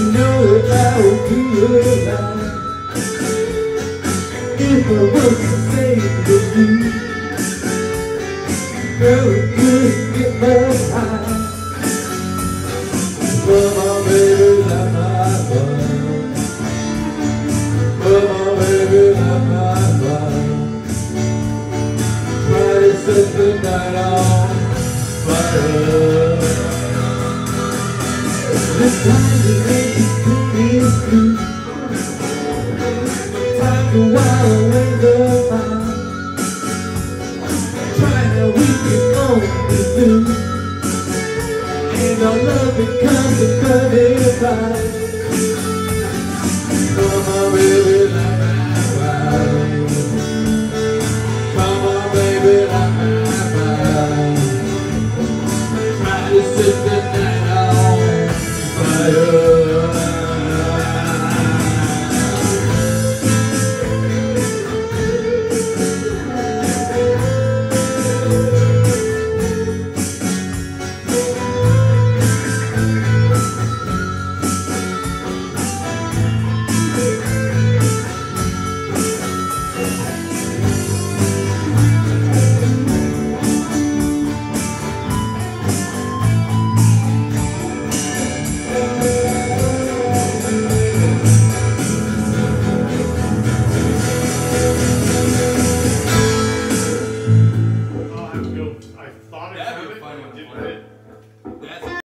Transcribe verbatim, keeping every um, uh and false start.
know that I would be alive if I was the same as you. Girl, we couldn't get much high. Come on, baby, light my fire. Come on, baby, light my fire. Try to set the night on fire. The time to make it clean is through. Time to while away the fire. Try now we can only do. And our love becomes a burning fire. Come on, baby, light my fire. Come on, baby, light my fire. Try to set the night on fire.